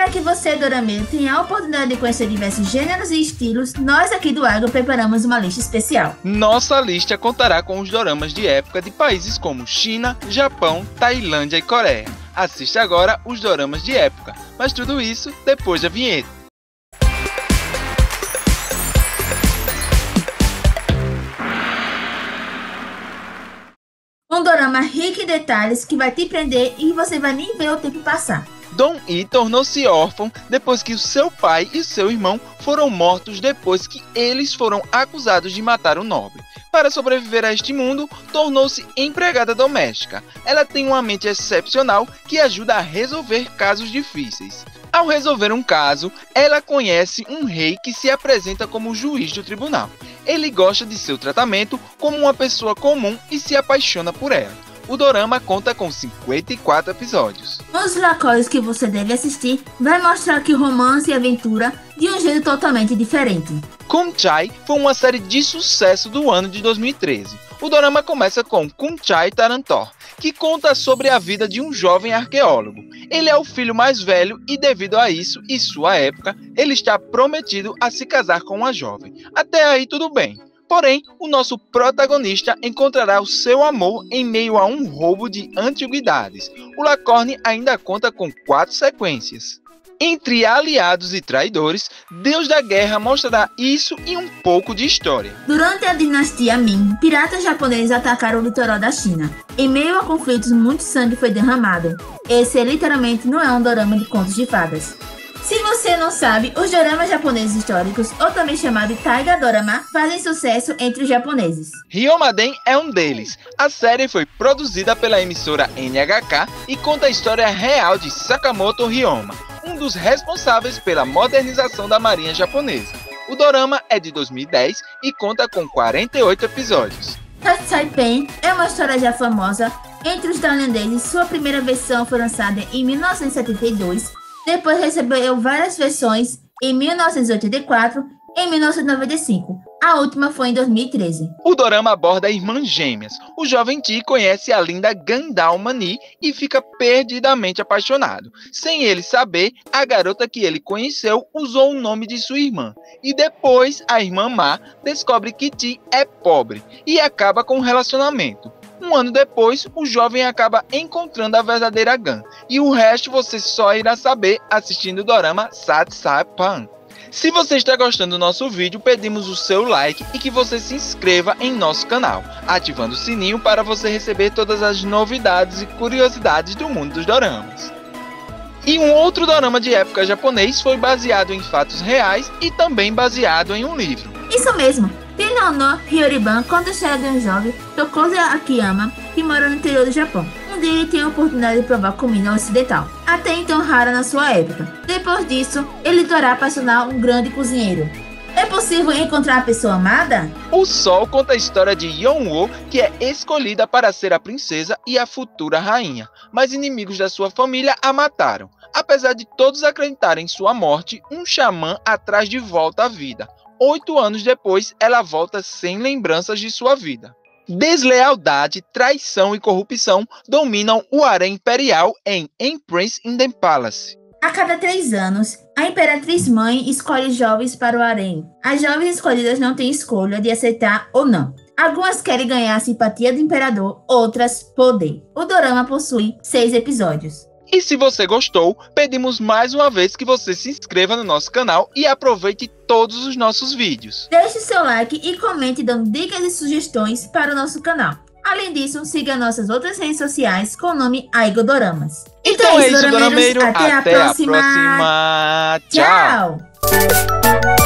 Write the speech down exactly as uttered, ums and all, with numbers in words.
para que você, dorameiro, tenha a oportunidade de conhecer diversos gêneros e estilos, nós aqui do Agro preparamos uma lista especial. Nossa lista contará com os doramas de época de países como China, Japão, Tailândia e Coreia. Assista agora os doramas de época, mas tudo isso depois da vinheta. Um dorama rico em detalhes que vai te prender e você vai nem ver o tempo passar. Dong-hee tornou-se órfão depois que o seu pai e seu irmão foram mortos depois que eles foram acusados de matar um nobre. Para sobreviver a este mundo, tornou-se empregada doméstica. Ela tem uma mente excepcional que ajuda a resolver casos difíceis. Ao resolver um caso, ela conhece um rei que se apresenta como juiz do tribunal. Ele gosta de seu tratamento como uma pessoa comum e se apaixona por ela. O dorama conta com cinquenta e quatro episódios. Os lacores que você deve assistir vai mostrar que romance e aventura de um jeito totalmente diferente. Khun-Chai foi uma série de sucesso do ano de dois mil e treze. O dorama começa com Khun-Chai Tarantor, que conta sobre a vida de um jovem arqueólogo. Ele é o filho mais velho e, devido a isso e sua época, ele está prometido a se casar com uma jovem. Até aí tudo bem. Porém, o nosso protagonista encontrará o seu amor em meio a um roubo de antiguidades. O Lacorne ainda conta com quatro sequências. Entre aliados e traidores, Deus da Guerra mostrará isso e um pouco de história. Durante a dinastia Ming, piratas japoneses atacaram o litoral da China. Em meio a conflitos, muito sangue foi derramado. Esse literalmente não é um dorama de contos de fadas. Se você não sabe, os doramas japoneses históricos, ou também chamado Taiga Dorama, fazem sucesso entre os japoneses. Ryomaden é um deles. A série foi produzida pela emissora N H K e conta a história real de Sakamoto Ryoma, um dos responsáveis pela modernização da marinha japonesa. O dorama é de dois mil e dez e conta com quarenta e oito episódios. Tatsai Pen é uma história já famosa entre os tailandeses. Sua primeira versão foi lançada em mil novecentos e setenta e dois. Depois recebeu várias versões em mil novecentos e oitenta e quatro e em mil novecentos e noventa e cinco. A última foi em dois mil e treze. O dorama aborda irmãs gêmeas. O jovem Ti conhece a linda Gandal Mani e fica perdidamente apaixonado. Sem ele saber, a garota que ele conheceu usou o nome de sua irmã. E depois, a irmã Ma descobre que Ti é pobre e acaba com o relacionamento. Um ano depois, o jovem acaba encontrando a verdadeira Gan, e o resto você só irá saber assistindo o dorama Satsai Pan. Se você está gostando do nosso vídeo, pedimos o seu like e que você se inscreva em nosso canal, ativando o sininho para você receber todas as novidades e curiosidades do mundo dos doramas. E um outro dorama de época japonês foi baseado em fatos reais e também baseado em um livro. Isso mesmo! Tenno no Hyoriban conta a história de um jovem, Tokoza Akiyama, que mora no interior do Japão. Um dia ele tem a oportunidade de provar comida ocidental, até então rara na sua época. Depois disso, ele terá para se tornar um grande cozinheiro. É possível encontrar a pessoa amada? O Sol conta a história de Yeon-woo, que é escolhida para ser a princesa e a futura rainha, mas inimigos da sua família a mataram. Apesar de todos acreditarem em sua morte, um xamã a traz de volta à vida. Oito anos depois, ela volta sem lembranças de sua vida. Deslealdade, traição e corrupção dominam o harém imperial em Empress in the Palace. A cada três anos, a Imperatriz Mãe escolhe jovens para o harém. As jovens escolhidas não têm escolha de aceitar ou não. Algumas querem ganhar a simpatia do imperador, outras poder. O dorama possui seis episódios. E se você gostou, pedimos mais uma vez que você se inscreva no nosso canal e aproveite todos os nossos vídeos. Deixe seu like e comente dando dicas e sugestões para o nosso canal. Além disso, siga nossas outras redes sociais com o nome Aigo Doramas. Então, então é isso, Dorameiro. Até, Até a próxima. A próxima. Tchau. Tchau.